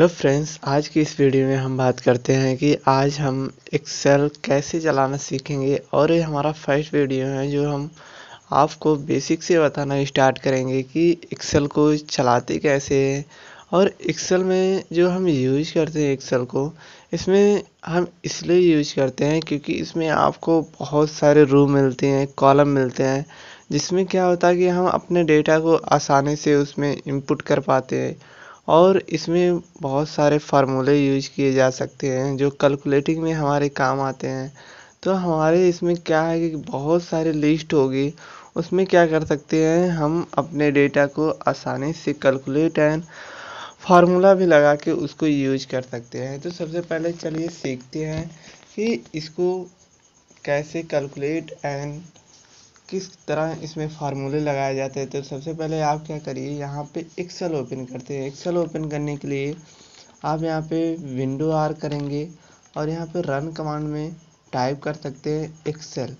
Hello friends, आज की इस वीडियो में हम बात करते हैं कि आज हम एक्सेल कैसे चलाना सीखेंगे। और ये हमारा फर्स्ट वीडियो है जो हम आपको बेसिक से बताना स्टार्ट करेंगे कि एक्सेल को चलाते कैसे हैं। और एक्सेल में जो हम यूज़ करते हैं एक्सेल को, इसमें हम इसलिए यूज़ करते हैं क्योंकि इसमें आपको बहुत सारे रो मिलते हैं, कॉलम मिलते हैं, जिसमें क्या होता है कि हम अपने डेटा को आसानी से उसमें इनपुट कर पाते हैं। और इसमें बहुत सारे फार्मूले यूज किए जा सकते हैं जो कैलकुलेटिंग में हमारे काम आते हैं। तो हमारे इसमें क्या है कि बहुत सारी लिस्ट होगी, उसमें क्या कर सकते हैं हम अपने डेटा को आसानी से कैलकुलेट एंड फार्मूला भी लगा के उसको यूज कर सकते हैं। तो सबसे पहले चलिए सीखते हैं कि इसको कैसे कैलकुलेट एंड किस तरह इसमें फार्मूले लगाए जाते हैं। तो सबसे पहले आप क्या करिए, यहाँ पे एक्सेल ओपन करते हैं। एक्सेल ओपन करने के लिए आप यहाँ पे विंडो आर करेंगे और यहाँ पे रन कमांड में टाइप कर सकते हैं एक्सेल।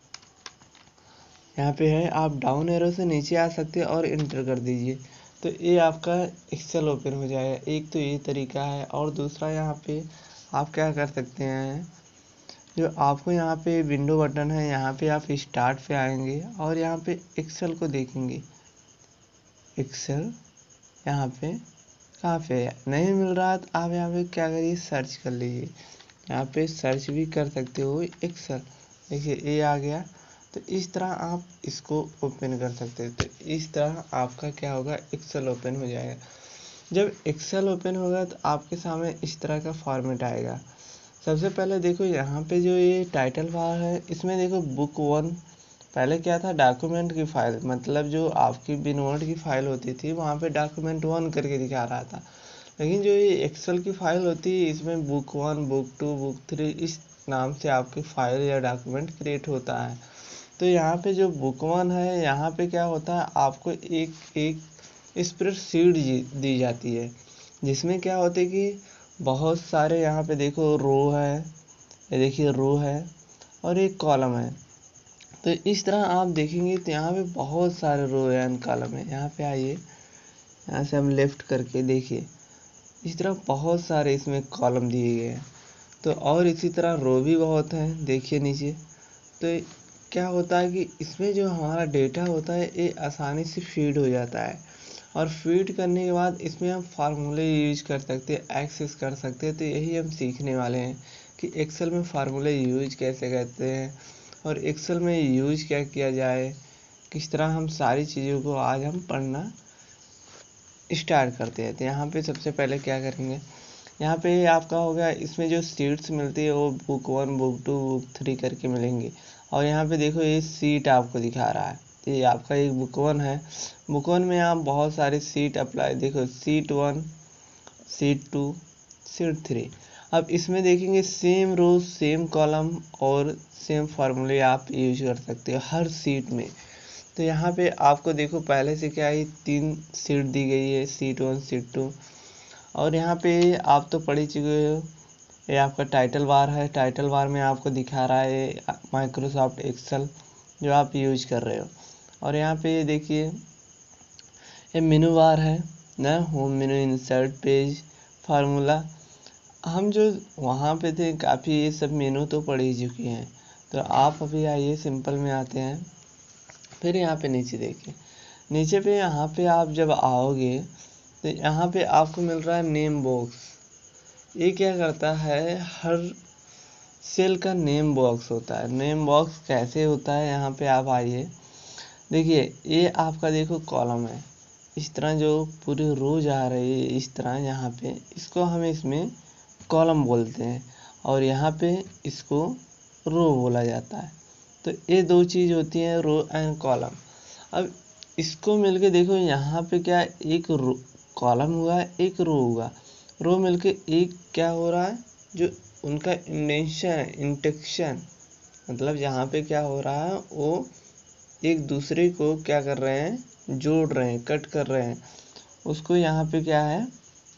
यहाँ पे है, आप डाउन एरो से नीचे आ सकते हैं और इंटर कर दीजिए तो ये आपका एक्सेल ओपन हो जाएगा। एक तो ये तरीका है, और दूसरा यहाँ पे आप क्या कर सकते हैं, जो आपको यहाँ पे विंडो बटन है, यहाँ पे आप स्टार्ट पे आएंगे और यहाँ पे एक्सेल को देखेंगे। एक्सेल यहाँ पे कहाँ पे है, नहीं मिल रहा है तो आप यहाँ पे क्या करिए, सर्च कर लीजिए। यहाँ पे सर्च भी कर सकते हो एक्सेल। देखिए ये आ गया। तो इस तरह आप इसको ओपन कर सकते हैं। तो इस तरह आपका क्या होगा, एक्सेल ओपन हो जाएगा। जब एक्सेल ओपन होगा तो आपके सामने इस तरह का फॉर्मेट आएगा। सबसे पहले देखो यहाँ पे जो ये टाइटल बार है, इसमें देखो बुक 1। पहले क्या था, डॉक्यूमेंट की फाइल, मतलब जो आपकी बिनवर्ड की फाइल होती थी वहाँ पे डॉक्यूमेंट 1 करके दिखा रहा था। लेकिन जो ये एक्सेल की फाइल होती है, इसमें बुक 1, बुक 2, बुक 3 इस नाम से आपकी फाइल या डॉक्यूमेंट क्रिएट होता है। तो यहाँ पे जो बुक 1 है, यहाँ पे क्या होता है, आपको एक एक स्प्रेडशीट दी जाती है, जिसमें क्या होता है कि बहुत सारे यहाँ पे देखो रो है, ये देखिए रो है और एक कॉलम है। तो इस तरह आप देखेंगे तो यहाँ पे बहुत सारे रो एंड कॉलम है। यहाँ पे आइए, यहाँ से हम लेफ्ट करके देखिए, इस तरह बहुत सारे इसमें कॉलम दिए गए हैं। तो और इसी तरह रो भी बहुत हैं, देखिए नीचे। तो क्या होता है कि इसमें जो हमारा डेटा होता है ये आसानी से फीड हो जाता है, और फीड करने के बाद इसमें हम फार्मूले यूज कर सकते हैं, एक्सेस कर सकते हैं। तो यही हम सीखने वाले हैं कि एक्सेल में फार्मूले यूज कैसे करते हैं और एक्सेल में यूज क्या किया जाए, किस तरह हम सारी चीज़ों को आज हम पढ़ना स्टार्ट करते हैं। तो यहाँ पे सबसे पहले क्या करेंगे, यहाँ पे आपका होगा, इसमें जो सीट्स मिलती है वो बुक 1, बुक 2, बुक 3 करके मिलेंगी। और यहाँ पे देखो ये सीट आपको दिखा रहा है, ये आपका एक बुक 1 है। बुक 1 में आप बहुत सारी सीट अप्लाई, देखो सीट 1, सीट 2, सीट 3। अब इसमें देखेंगे सेम रो, सेम कॉलम और सेम फार्मूले आप यूज कर सकते हो हर सीट में। तो यहाँ पे आपको देखो पहले से क्या है, 3 सीट दी गई है, सीट 1, सीट 2। और यहाँ पे आप तो पढ़ ही चुके हो, ये आपका टाइटल बार है। टाइटल बार में आपको दिखा रहा है माइक्रोसॉफ्ट एक्सेल जो आप यूज कर रहे हो। और यहाँ पे देखिए ये मेनू बार है ना, home menu, insert page, formula. हम जो वहाँ पे थे काफ़ी ये सब मेनू तो पढ़ ही चुके हैं। तो आप अभी आइए सिंपल में आते हैं। फिर यहाँ पे नीचे देखिए, नीचे पे यहाँ पे आप जब आओगे तो यहाँ पे आपको मिल रहा है नेम बॉक्स। ये क्या करता है, हर सेल का नेम बॉक्स होता है। नेम बॉक्स कैसे होता है, यहाँ पे आप आइए, देखिए ये आपका देखो कॉलम है, इस तरह जो पूरी रो जा रही है इस तरह, यहाँ पे इसको हम इसमें कॉलम बोलते हैं और यहाँ पे इसको रो बोला जाता है। तो ये दो चीज़ होती हैं, रो एंड कॉलम। अब इसको मिलके देखो, यहाँ पे क्या, एक रो कॉलम हुआ, एक रो हुआ। रो मिलके एक क्या हो रहा है, जो उनका इंटेंशन मतलब यहाँ पे क्या हो रहा है, वो एक दूसरे को क्या कर रहे हैं, जोड़ रहे हैं, कट कर रहे हैं। उसको यहाँ पे क्या है,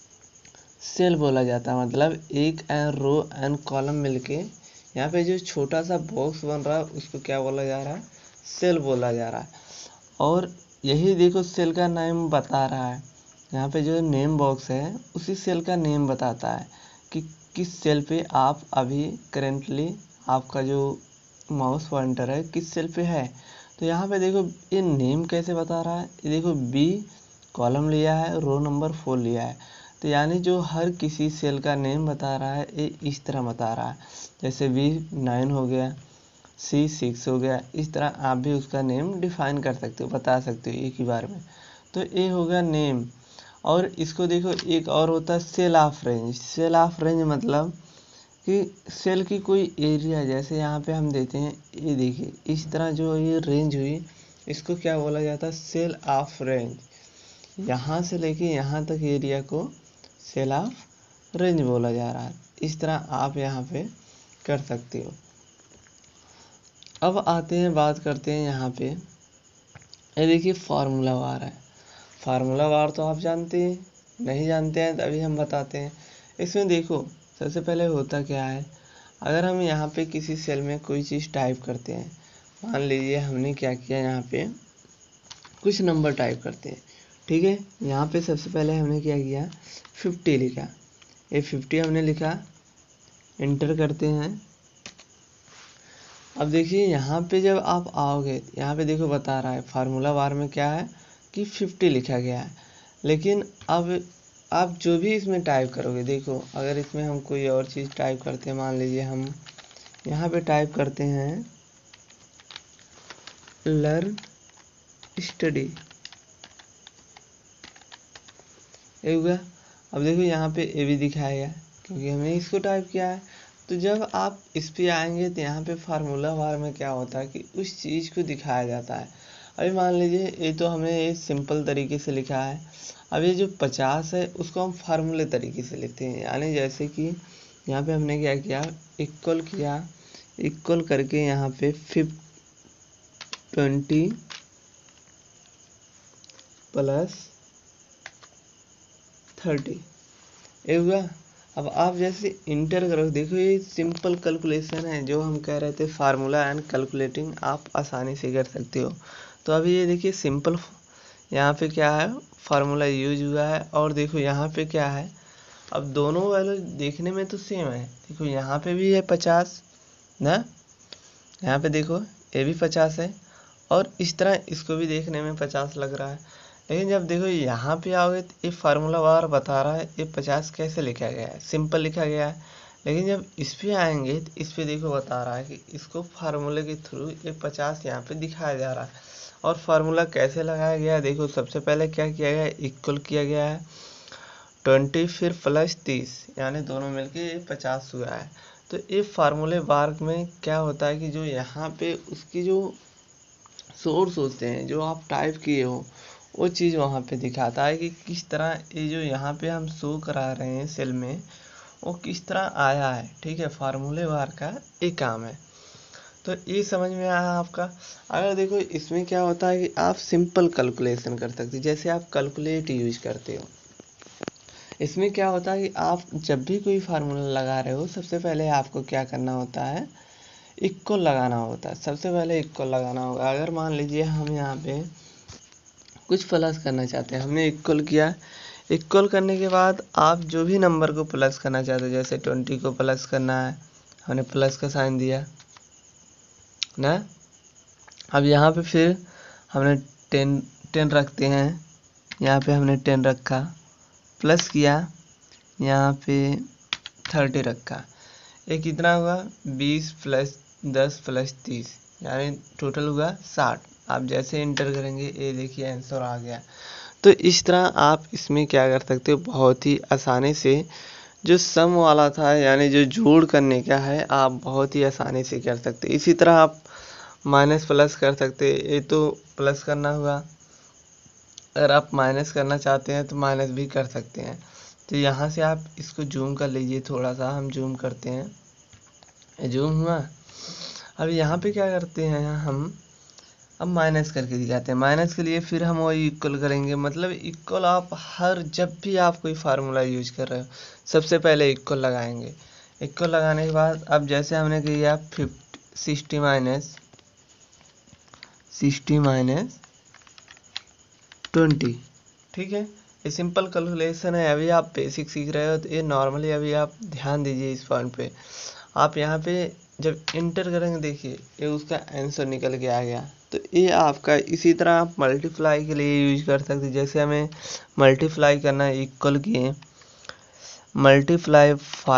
सेल बोला जाता है। मतलब एक एंड रो एंड कॉलम मिलके यहाँ पे जो छोटा सा बॉक्स बन रहा है उसको क्या बोला जा रहा है, सेल बोला जा रहा है। और यही देखो सेल का नाम बता रहा है, यहाँ पे जो नेम बॉक्स है उसी सेल का नेम बताता है कि किस सेल पे आप अभी करेंटली आपका जो माउस पॉइंटर है किस सेल पे है। तो यहाँ पे देखो ये नेम कैसे बता रहा है, ये देखो बी कॉलम लिया है, रो नंबर 4 लिया है। तो यानी जो हर किसी सेल का नेम बता रहा है ये इस तरह बता रहा है, जैसे B9 हो गया, C6 हो गया। इस तरह आप भी उसका नेम डिफाइन कर सकते हो, बता सकते हो एक ही बार में। तो ये हो गया नेम। और इसको देखो एक और होता है cell of range. Cell of range मतलब कि सेल की कोई एरिया, जैसे यहाँ पे हम देते हैं, ये देखिए इस तरह जो ये रेंज हुई इसको क्या बोला जाता है, सेल ऑफ रेंज। यहाँ से लेके यहाँ तक एरिया को सेल ऑफ रेंज बोला जा रहा है। इस तरह आप यहाँ पे कर सकते हो। अब आते हैं, बात करते हैं यहाँ पे, ये देखिए फार्मूला बार है। फार्मूला बार तो आप जानते हैं, नहीं जानते हैं तभी हम बताते हैं। इसमें देखो सबसे पहले होता क्या है, अगर हम यहाँ पे किसी सेल में कोई चीज़ टाइप करते हैं, मान लीजिए हमने क्या किया, यहाँ पे कुछ नंबर टाइप करते हैं, ठीक है। यहाँ पे सबसे पहले हमने क्या किया, 50 लिखा, ये 50 हमने लिखा, इंटर करते हैं। अब देखिए यहाँ पे जब आप आओगे यहाँ पे देखो बता रहा है फार्मूला बार में क्या है कि 50 लिखा गया है। लेकिन अब आप जो भी इसमें टाइप करोगे, देखो अगर इसमें हम कोई और चीज़ टाइप करते हैं, मान लीजिए हम यहाँ पे टाइप करते हैं लर्न स्टडी, ये हुआ। अब देखो यहाँ पे ए भी दिखाएगा क्योंकि हमने इसको टाइप किया है। तो जब आप इस पे आएंगे तो यहाँ पे फार्मूला बार में क्या होता है कि उस चीज़ को दिखाया जाता है। अभी मान लीजिए ये तो हमने ये सिंपल तरीके से लिखा है। अब ये जो 50 है उसको हम फार्मूले तरीके से लिखते हैं, यानी जैसे कि यहाँ पे हमने क्या किया, इक्वल किया, इक्वल करके यहाँ पे 20 प्लस 30, ये हुआ। अब आप जैसे इंटर करो, देखो ये सिंपल कैलकुलेशन है, जो हम कह रहे थे फार्मूला एंड कैलकुलेटिंग आप आसानी से कर सकते हो। तो अभी ये देखिए सिंपल, यहाँ पे क्या है फार्मूला यूज हुआ है, और देखो यहाँ पे क्या है, अब दोनों वैल्यू देखने में तो सेम है। देखो यहाँ पे भी है 50 ना, यहाँ पे देखो ये भी 50 है, और इस तरह इसको भी देखने में 50 लग रहा है। लेकिन जब देखो यहाँ पे आओगे तो ये फार्मूला बार बता रहा है ये 50 कैसे लिखा गया है, सिंपल लिखा गया है। लेकिन जब इस पे आएंगे तो इस पे देखो बता रहा है कि इसको फार्मूले के थ्रू ये 50 यहाँ पे दिखाया जा रहा है। और फार्मूला कैसे लगाया गया है, देखो सबसे पहले क्या किया गया है, इक्वल किया गया है 20 फिर प्लस 30, यानी दोनों मिलके ये 50 हुआ है। तो ये फार्मूले बार में क्या होता है कि जो यहाँ पे उसकी जो सोर्स होते हैं, जो आप टाइप किए हो, वो चीज़ वहाँ पे दिखाता है कि किस तरह ये जो यहाँ पे हम शो करा रहे हैं सेल में वो किस तरह आया है। ठीक है, फार्मूले बार का ये काम है। तो ये समझ में आया आपका। अगर देखो इसमें क्या होता है कि आप सिंपल कैलकुलेशन कर सकते हो, जैसे आप कैलकुलेट यूज करते हो। इसमें क्या होता है कि आप जब भी कोई फार्मूला लगा रहे हो सबसे पहले आपको क्या करना होता है, इक्वल लगाना होता है। सबसे पहले इक्वल लगाना होगा। अगर मान लीजिए हम यहाँ पे कुछ प्लस करना चाहते हैं, हमने इक्वल किया, इक्वल करने के बाद आप जो भी नंबर को प्लस करना चाहते हो, जैसे 20 को प्लस करना है, हमने प्लस का साइन दिया ना। अब यहाँ पे फिर हमने 10 रखते हैं, यहाँ पे हमने 10 रखा, प्लस किया, यहाँ पे 30 रखा। ये कितना हुआ, 20 प्लस 10 प्लस 30, यानी टोटल हुआ 60। आप जैसे इंटर करेंगे ये देखिए आंसर आ गया। तो इस तरह आप इसमें क्या कर सकते हो, बहुत ही आसानी से जो सम वाला था यानी जो जोड़ करने का है, आप बहुत ही आसानी से कर सकते। इसी तरह आप माइनस प्लस कर सकते, ये तो प्लस करना हुआ, अगर आप माइनस करना चाहते हैं तो माइनस भी कर सकते हैं। तो यहाँ से आप इसको जूम कर लीजिए, थोड़ा सा हम जूम करते हैं, जूम हुआ। अब यहाँ पे क्या करते हैं हम, अब माइनस करके दिखाते हैं। माइनस के लिए फिर हम वही इक्वल करेंगे, मतलब इक्वल आप हर जब भी आप कोई फार्मूला यूज कर रहे हो सबसे पहले इक्वल लगाएंगे। इक्वल लगाने के बाद अब जैसे हमने किया 60 माइनस 20, ठीक है। ये सिंपल कैलकुलेशन है, अभी आप बेसिक सीख रहे हो तो ये नॉर्मली अभी आप ध्यान दीजिए इस पॉइंट पे। आप यहाँ पे जब इंटर करेंगे देखिए ये उसका आंसर निकल के आ गया। तो ये आपका इसी तरह आप मल्टीप्लाई के लिए यूज कर सकते हैं। जैसे हमें मल्टीप्लाई करना है, इक्वल किए मल्टीप्लाई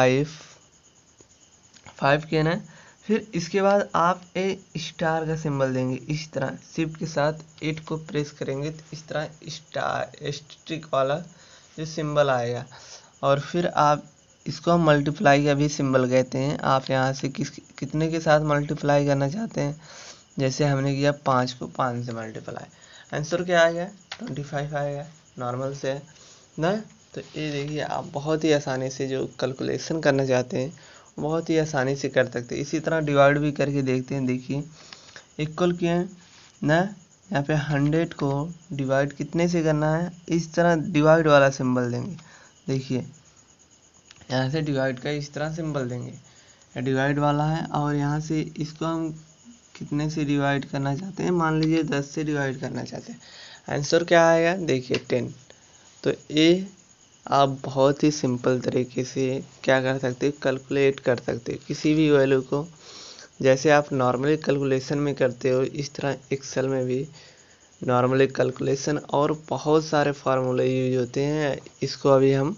5 किया ना, फिर इसके बाद आप ए स्टार का सिंबल देंगे इस तरह, शिफ्ट के साथ 8 को प्रेस करेंगे तो इस तरह स्टार एस्ट्रिक वाला जो सिंबल आएगा। और फिर आप इसको हम मल्टीप्लाई का भी सिंबल कहते हैं। आप यहाँ से कितने के साथ मल्टीप्लाई करना चाहते हैं, जैसे हमने किया 5 को 5 से मल्टीप्लाई, आंसर क्या आएगा 25 आएगा, नॉर्मल से है ना। तो ये देखिए आप बहुत ही आसानी से जो कैलकुलेशन करना चाहते हैं बहुत ही आसानी से कर सकते हैं। इसी तरह डिवाइड भी करके देखते हैं। देखिए इक्वल किए ना, यहाँ पे 100 को डिवाइड कितने से करना है, इस तरह डिवाइड वाला सिंबल देंगे। देखिए यहाँ से डिवाइड का इस तरह सिंबल देंगे, डिवाइड वाला है। और यहाँ से इसको हम कितने से डिवाइड करना चाहते हैं, मान लीजिए 10 से डिवाइड करना चाहते हैं, आंसर क्या आएगा देखिए 10। तो ये आप बहुत ही सिंपल तरीके से क्या कर सकते हैं, कैलकुलेट कर सकते हैं किसी भी वैल्यू को। जैसे आप नॉर्मली कैलकुलेशन में करते हो इस तरह एक्सेल में भी नॉर्मली कैलकुलेशन और बहुत सारे फार्मूले यूज होते हैं। इसको अभी हम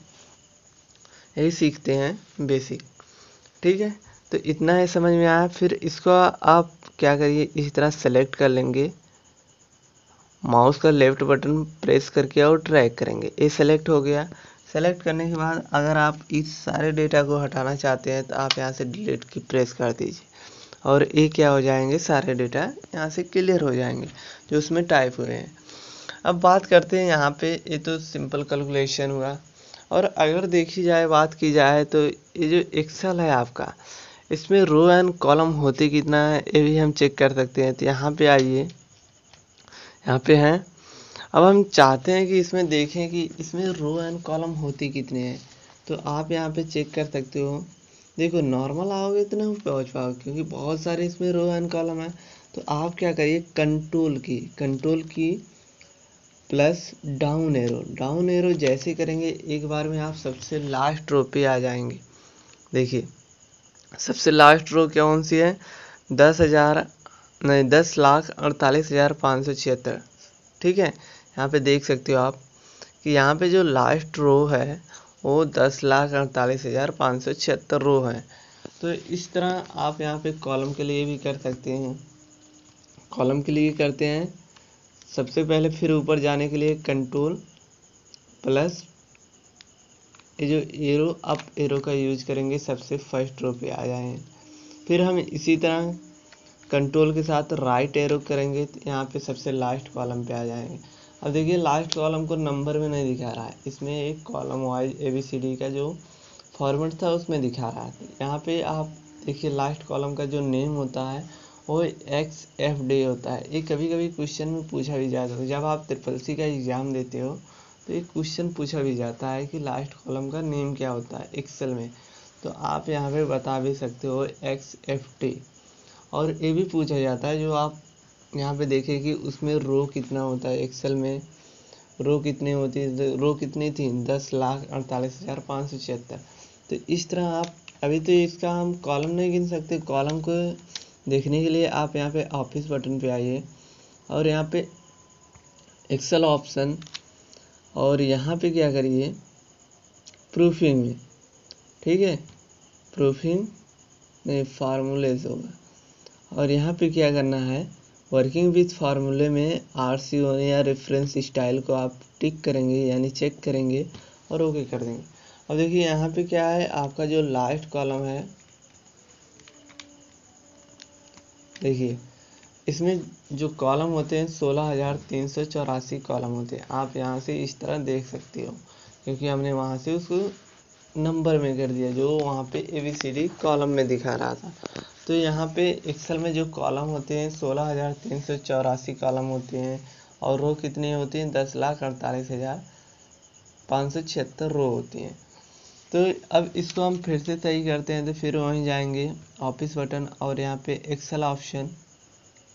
यही सीखते हैं बेसिक, ठीक है। तो इतना है समझ में आया। फिर इसको आप क्या करिए, इस तरह सेलेक्ट कर लेंगे, माउस का लेफ्ट बटन प्रेस करके और ड्रैग करेंगे, ये सेलेक्ट हो गया। सेलेक्ट करने के बाद अगर आप इस सारे डेटा को हटाना चाहते हैं तो आप यहाँ से डिलीट की प्रेस कर दीजिए और ये क्या हो जाएंगे, सारे डेटा यहाँ से क्लियर हो जाएंगे जो उसमें टाइप हुए हैं। अब बात करते हैं यहाँ पे, ये तो सिंपल कैलकुलेशन हुआ। और अगर देखी जाए बात की जाए तो ये जो एक्सेल है आपका, इसमें रो एंड कॉलम होते कितना है ये भी हम चेक कर सकते हैं। तो यहाँ पे आइए, यहाँ पे हैं। अब हम चाहते हैं कि इसमें देखें कि इसमें रो एंड कॉलम होती कितने हैं। तो आप यहाँ पे चेक कर सकते हो। देखो नॉर्मल आओगे तो नहीं पहुँच पाओगे क्योंकि बहुत सारे इसमें रो एंड कॉलम है। तो आप क्या करिए, कंट्रोल की प्लस डाउन एरो जैसे करेंगे एक बार में आप सबसे लास्ट रो पे आ जाएंगे। देखिए सबसे लास्ट रो कौन सी है, 10,48,576, ठीक है। यहाँ पे देख सकते हो आप कि यहाँ पे जो लास्ट रो है वो 10,48,576 रो है। तो इस तरह आप यहाँ पे कॉलम के लिए भी कर सकते हैं। कॉलम के लिए करते हैं सबसे पहले, फिर ऊपर जाने के लिए कंट्रोल प्लस ये जो एरो अप एरो का यूज करेंगे, सबसे फर्स्ट रो पे आ जाएं। फिर हम इसी तरह कंट्रोल के साथ राइट एरो करेंगे तो यहाँ पे सबसे लास्ट कॉलम पे आ जाएंगे। अब देखिए लास्ट कॉलम को नंबर में नहीं दिखा रहा है, इसमें एक कॉलम वाइज ABCD का जो फॉर्मेट था उसमें दिखा रहा है। यहाँ पे आप देखिए लास्ट कॉलम का जो नेम होता है वो XFD होता है। ये कभी कभी क्वेश्चन में पूछा भी जाता है, जब आप SSC का एग्ज़ाम देते हो तो एक क्वेश्चन पूछा भी जाता है कि लास्ट कॉलम का नेम क्या होता है एक्सेल में। तो आप यहाँ पे बता भी सकते हो XFD। और ये भी पूछा जाता है, जो आप यहाँ पे देखें कि उसमें रो कितना होता है एक्सेल में, रो कितनी होती है, रो कितनी थी 10,48,576। तो इस तरह आप अभी तो इसका हम कॉलम नहीं गिन सकते। कॉलम को देखने के लिए आप यहाँ पे ऑफिस बटन पे आइए और यहाँ पे एक्सेल ऑप्शन, और यहाँ पे क्या करिए प्रूफिंग में, ठीक है, प्रूफिंग में फार्मूलेज होगा। और यहाँ पे क्या करना है, वर्किंग विथ फार्मूले में RCO या रेफरेंस स्टाइल को आप टिक करेंगे यानी चेक करेंगे और ओके कर देंगे। अब देखिए यहाँ पे क्या है, आपका जो लास्ट कॉलम है, देखिए इसमें जो कॉलम होते हैं 16,384 कॉलम होते हैं। आप यहाँ से इस तरह देख सकते हो क्योंकि हमने वहाँ से उसको नंबर में कर दिया जो वहाँ पे ABCD कॉलम में दिखा रहा था। तो यहाँ पे एक्सेल में जो कॉलम होते हैं 16,384 कॉलम होते हैं और रो कितनी होती हैं 10,48,576 रो होती हैं। तो अब इसको हम फिर से सही करते हैं। तो फिर वहीं जाएंगे ऑफिस बटन और यहाँ पे एक्सेल ऑप्शन,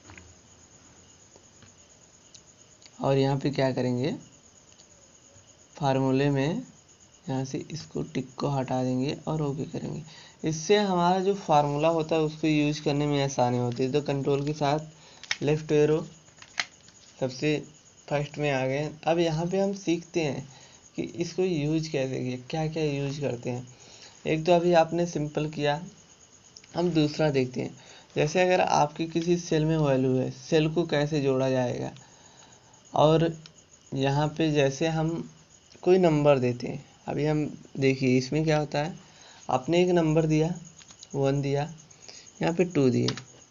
और यहाँ पे क्या करेंगे फार्मूले में यहाँ से इसको टिक को हटा देंगे और ओके करेंगे। इससे हमारा जो फार्मूला होता है उसको यूज करने में आसानी होती है। तो कंट्रोल के साथ लेफ्ट एरो सबसे फर्स्ट में आ गए। अब यहाँ पे हम सीखते हैं कि इसको यूज कैसे किया, क्या क्या यूज करते हैं। एक तो अभी आपने सिंपल किया, हम दूसरा देखते हैं। जैसे अगर आपकी किसी सेल में वैल्यू है, सेल को कैसे जोड़ा जाएगा। और यहाँ पे जैसे हम कोई नंबर देते हैं, अभी हम देखिए इसमें क्या होता है, आपने एक नंबर दिया 1 दिया, यहाँ पे 2 दिए,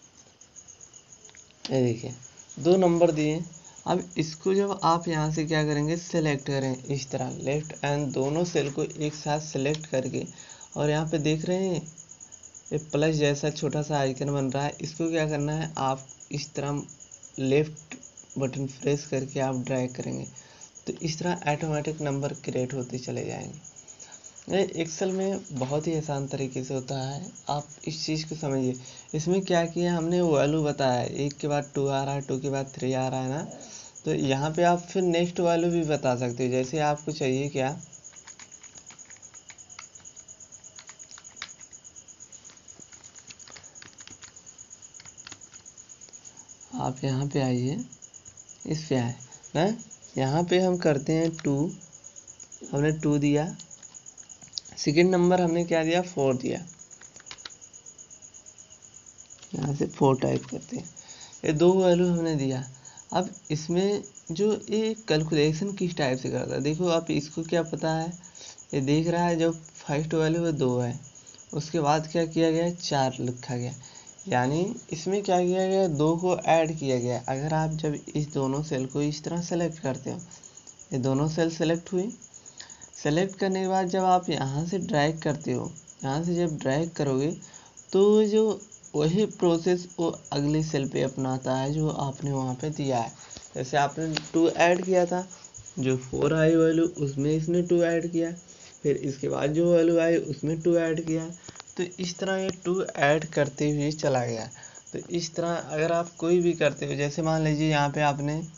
ये देखिए 2 नंबर दिए। अब इसको जब आप यहाँ से क्या करेंगे, सेलेक्ट करें इस तरह लेफ्ट एंड दोनों सेल को एक साथ सेलेक्ट करके, और यहाँ पे देख रहे हैं ये प्लस जैसा छोटा सा आइकन बन रहा है, इसको क्या करना है, आप इस तरह लेफ्ट बटन प्रेस करके आप ड्रैग करेंगे तो इस तरह ऑटोमेटिक नंबर क्रिएट होते चले जाएंगे। ये एक्सेल में बहुत ही आसान तरीके से होता है, आप इस चीज़ को समझिए। इसमें क्या किया हमने, वैल्यू बताया, 1 के बाद 2 आ रहा है, 2 के बाद 3 आ रहा है ना, तो यहाँ पे आप फिर नेक्स्ट वैल्यू भी बता सकते हो। जैसे आपको चाहिए क्या, आप यहाँ पे आइए, इस पे आए ना, यहाँ पे हम करते हैं 2, हमने 2 दिया, सेकेंड नंबर हमने क्या दिया, 4 दिया, यहाँ से 4 टाइप करते हैं। ये 2 वैल्यू हमने दिया। अब इसमें जो ये कैलकुलेशन किस टाइप से करता है, देखो आप इसको क्या पता है, ये देख रहा है जो फर्स्ट वैल्यू है 2 है, उसके बाद क्या किया गया, 4 लिखा गया, यानी इसमें क्या किया गया, 2 को ऐड किया गया। अगर आप जब इस दोनों सेल को इस तरह सेलेक्ट करते हो, ये दोनों सेल सेलेक्ट हुई, सेलेक्ट करने के बाद जब आप यहाँ से ड्रैग करते हो, यहाँ से जब ड्रैग करोगे तो जो वही प्रोसेस वो अगले सेल पे अपनाता है जो आपने वहाँ पे दिया है। जैसे आपने 2 ऐड किया था, जो 4 आई वैल्यू उसमें इसने 2 ऐड किया, फिर इसके बाद जो वैल्यू आई उसमें 2 ऐड किया, तो इस तरह ये 2 ऐड करते हुए चला गया। तो इस तरह अगर आप कोई भी करते हो, जैसे मान लीजिए यहाँ पे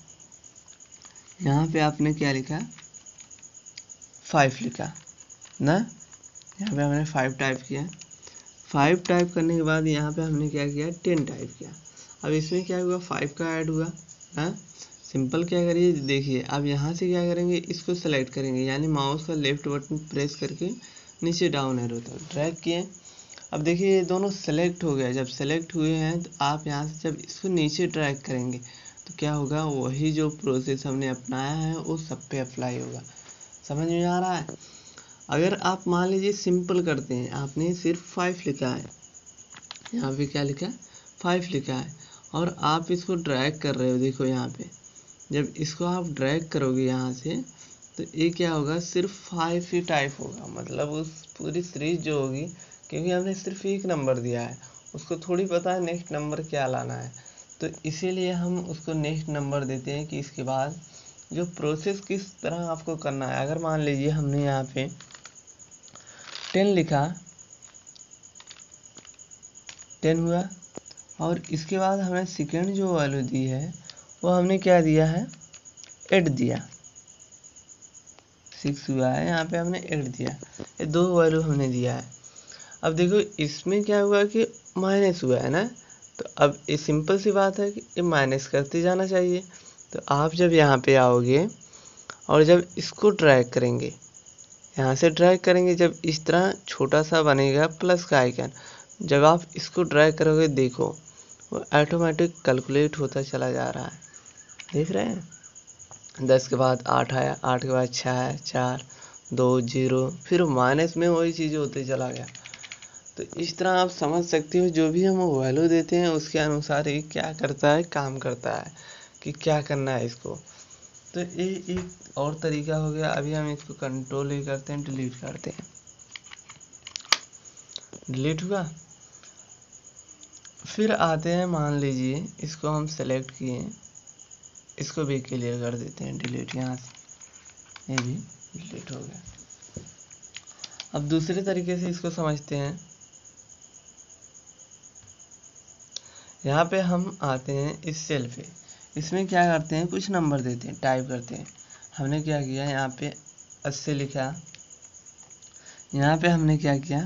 आपने क्या लिखा, 5 लिखा ना, यहाँ पे हमने 5 टाइप किया, 5 टाइप करने के बाद यहाँ पे हमने क्या किया, 10 टाइप किया। अब इसमें क्या हुआ, 5 का ऐड हुआ ना, सिंपल क्या करिए, देखिए अब यहाँ से क्या करेंगे, इसको सेलेक्ट करेंगे, यानी माउस का लेफ्ट बटन प्रेस करके नीचे डाउन एरो तक ड्रैग किए। अब देखिए ये दोनों सेलेक्ट हो गया, जब सेलेक्ट हुए हैं तो आप यहाँ से जब इसको नीचे ड्रैग करेंगे तो क्या होगा, वही जो प्रोसेस हमने अपनाया है वो सब पे अप्लाई होगा। समझ में आ रहा है। अगर आप मान लीजिए सिंपल करते हैं, आपने सिर्फ 5 लिखा है, यहाँ पे क्या लिखा है, 5 लिखा है, और आप इसको ड्रैग कर रहे हो, देखो यहाँ पे जब इसको आप ड्रैग करोगे यहाँ से तो ये क्या होगा, सिर्फ 5 ही टाइप होगा, मतलब उस पूरी सीरीज जो होगी, क्योंकि हमने सिर्फ एक नंबर दिया है, उसको थोड़ी पता है नेक्स्ट नंबर क्या लाना है, तो इसीलिए हम उसको नेक्स्ट नंबर देते हैं कि इसके बाद जो प्रोसेस किस तरह आपको करना है। अगर मान लीजिए हमने यहाँ पे 10 लिखा, 10 हुआ, और इसके बाद हमने सेकेंड जो वैल्यू दी है वो हमने क्या दिया है, 8 दिया, 6 हुआ है, यहाँ पे हमने 8 दिया, ये 2 वैल्यू हमने दिया है। अब देखो इसमें क्या हुआ कि माइनस हुआ है ना, तो अब ये सिंपल सी बात है कि ये माइनस करते जाना चाहिए। तो आप जब यहाँ पे आओगे और जब इसको ड्रैग करेंगे, यहाँ से ड्रैग करेंगे, जब इस तरह छोटा सा बनेगा प्लस का आइकन, जब आप इसको ड्रैग करोगे देखो वो ऑटोमेटिक कैलकुलेट होता चला जा रहा है, देख रहे हैं। 10 के बाद 8 आया, 8 के बाद 6 आया, 4 2 0, फिर माइनस में वही चीज़ होते चला गया। तो इस तरह आप समझ सकते हो, जो भी हम वैल्यू देते हैं उसके अनुसार ये क्या करता है, काम करता है कि क्या करना है इसको। तो ये एक और तरीका हो गया। अभी हम इसको कंट्रोल ही करते हैं, डिलीट करते हैं, डिलीट हुआ। फिर आते हैं, मान लीजिए इसको हम सेलेक्ट किए, इसको भी क्लियर कर देते हैं, डिलीट, यहाँ से ये भी डिलीट हो गया। अब दूसरे तरीके से इसको समझते हैं। यहाँ पे हम आते हैं इस सेल पे, इसमें क्या करते हैं, कुछ नंबर देते हैं, टाइप करते हैं। हमने क्या किया, यहाँ पे 80 लिखा, यहाँ पे हमने क्या किया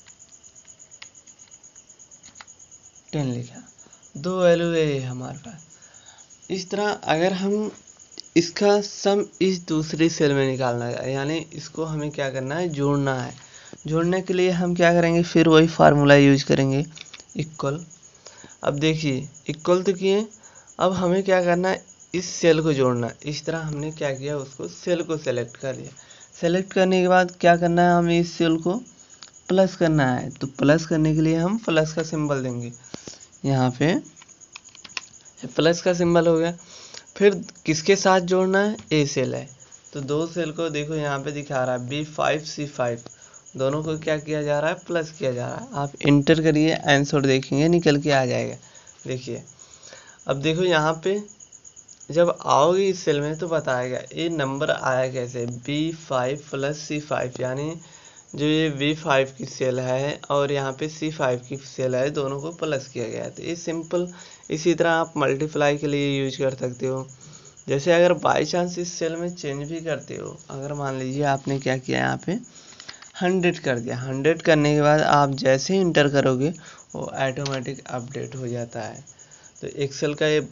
10 लिखा, 2 वैल्यू है हमारे पास। इस तरह अगर हम इसका सम इस दूसरी सेल में निकालना है, यानी इसको हमें क्या करना है जोड़ना है। जोड़ने के लिए हम क्या करेंगे, फिर वही फार्मूला यूज करेंगे, इक्वल। अब देखिए इक्वल तो किए, अब हमें क्या करना है इस सेल को जोड़ना। इस तरह हमने क्या किया, उसको सेल को सेलेक्ट कर लिया। सेलेक्ट करने के बाद क्या करना है, हमें इस सेल को प्लस करना है। तो प्लस करने के लिए हम प्लस का सिंबल देंगे, यहाँ पे प्लस का सिंबल हो गया। फिर किसके साथ जोड़ना है, ए सेल है, तो 2 सेल को देखो यहाँ पे दिखा रहा है B5 C5, दोनों को क्या किया जा रहा है प्लस किया जा रहा है। आप इंटर करिए, आंसर देखेंगे निकल के आ जाएगा। देखिए अब देखो यहाँ पे जब आओगे इस सेल में तो बताएगा ये नंबर आया कैसे, B5 + C5, यानी जो ये B5 की सेल है और यहाँ पे C5 की सेल है, दोनों को प्लस किया गया है। तो ये सिंपल, इसी तरह आप मल्टीप्लाई के लिए यूज कर सकते हो। जैसे अगर बाई चांस इस सेल में चेंज भी करते हो, अगर मान लीजिए आपने क्या किया यहाँ पे 100 कर दिया, 100 करने के बाद आप जैसे ही इंटर करोगे वो ऑटोमेटिक अपडेट हो जाता है। तो एक्सेल का ये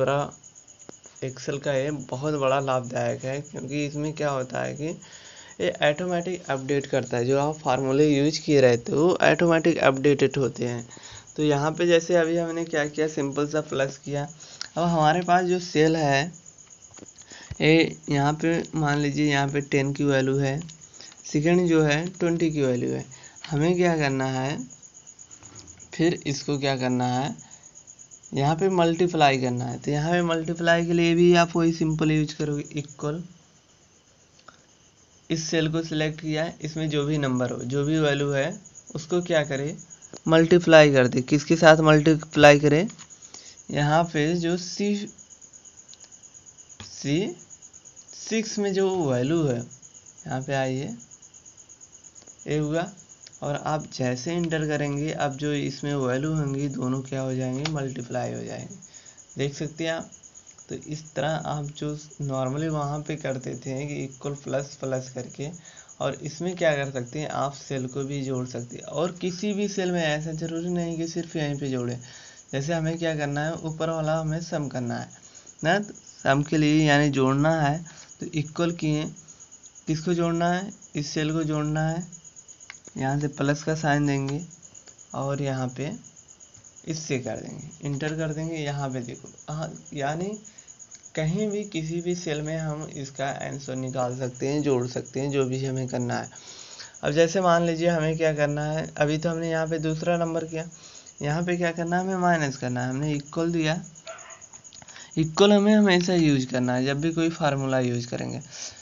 बहुत बड़ा लाभदायक है, क्योंकि इसमें क्या होता है कि ये ऑटोमेटिक अपडेट करता है। जो आप फार्मूले यूज किए रहते हो ऑटोमेटिक अपडेटेड होते हैं। तो यहाँ पे जैसे अभी हमने क्या किया, सिंपल सा प्लस किया। अब हमारे पास जो सेल है ये यहाँ पे मान लीजिए यहाँ पे 10 की वैल्यू है, सेकंड जो है 20 की वैल्यू है। हमें क्या करना है, फिर इसको क्या करना है यहाँ पे मल्टीप्लाई करना है। तो यहाँ पे मल्टीप्लाई के लिए भी आप वही सिंपल यूज करोगे, इक्वल। इस सेल को सिलेक्ट किया है, इसमें जो भी नंबर हो, जो भी वैल्यू है उसको क्या करे मल्टीप्लाई कर दे। किसके साथ मल्टीप्लाई करे, यहाँ पे जो C6 में जो वैल्यू है यहाँ पे आइए, ये हुआ। और आप जैसे इंटर करेंगे, अब जो इसमें वैल्यू होंगी दोनों क्या हो जाएंगे मल्टीप्लाई हो जाएंगे, देख सकते हैं आप। तो इस तरह आप जो नॉर्मली वहाँ पे करते थे कि इक्वल प्लस प्लस करके, और इसमें क्या कर सकते हैं आप सेल को भी जोड़ सकते हैं। और किसी भी सेल में, ऐसा ज़रूरी नहीं कि सिर्फ यहीं पे जोड़े। जैसे हमें क्या करना है, ऊपर वाला हमें सम करना है ना, तो सम के लिए यानी जोड़ना है, तो इक्वल किए, किसको जोड़ना है इस सेल को जोड़ना है, यहाँ से प्लस का साइन देंगे और यहाँ पे इससे कर देंगे, इंटर कर देंगे। यहाँ पे देखो यानी कहीं भी किसी भी सेल में हम इसका आंसर निकाल सकते हैं, जोड़ सकते हैं, जो भी हमें करना है। अब जैसे मान लीजिए हमें क्या करना है, अभी तो हमने यहाँ पे दूसरा नंबर किया, यहाँ पे क्या करना है हमें माइनस करना है। हमने इक्वल दिया, इक्वल हमें हमेशा यूज करना है जब भी कोई फार्मूला यूज करेंगे।